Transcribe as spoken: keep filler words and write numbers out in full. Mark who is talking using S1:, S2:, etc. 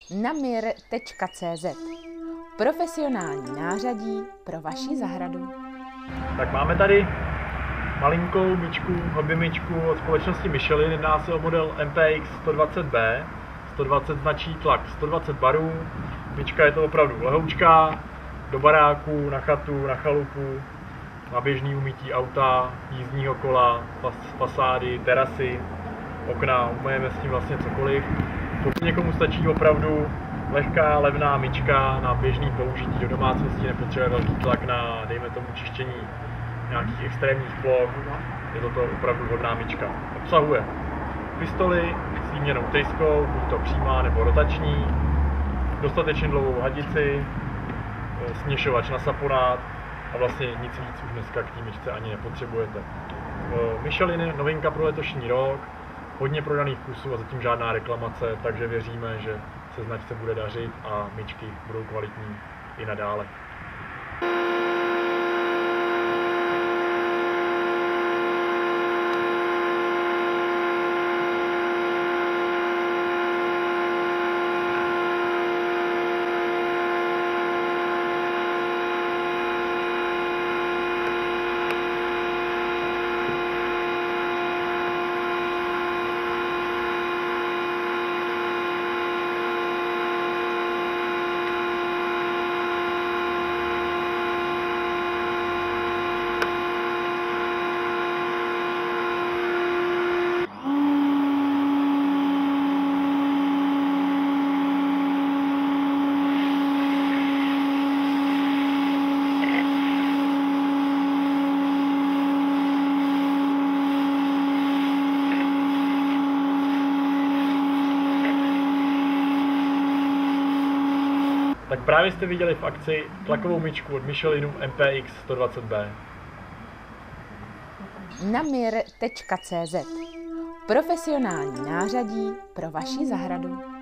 S1: Namir tečka cé zet. Profesionální nářadí pro vaši zahradu.
S2: Tak máme tady malinkou myčku, hobby myčku od společnosti Michelin. Jedná se o model M P X sto dvacet B. sto dvacet značí tlak sto dvacet barů. Myčka je to opravdu lehoučká, do baráku, na chatu, na chalupu, na běžný umytí auta, jízdního kola, fasády, terasy, okna, umyjeme s tím vlastně cokoliv. Pokud někomu stačí opravdu lehká, levná myčka na běžný použití do domácnosti, nepotřebuje velký tlak na, dejme tomu, čištění nějakých extrémních ploch, je to, to opravdu vhodná myčka. Obsahuje pistoli s výměnou tryskou, buď to přímá nebo rotační, dostatečně dlouhou hadici, směšovač na saponát a vlastně nic víc už dneska k té myčce ani nepotřebujete. Michelin, novinka pro letošní rok, hodně prodaných kusů a zatím žádná reklamace, takže věříme, že se značce bude dařit a myčky budou kvalitní i nadále. Tak právě jste viděli v akci tlakovou myčku od Michelinu M P X sto dvacet B.
S1: Namir tečka cé zet. Profesionální nářadí pro vaši zahradu.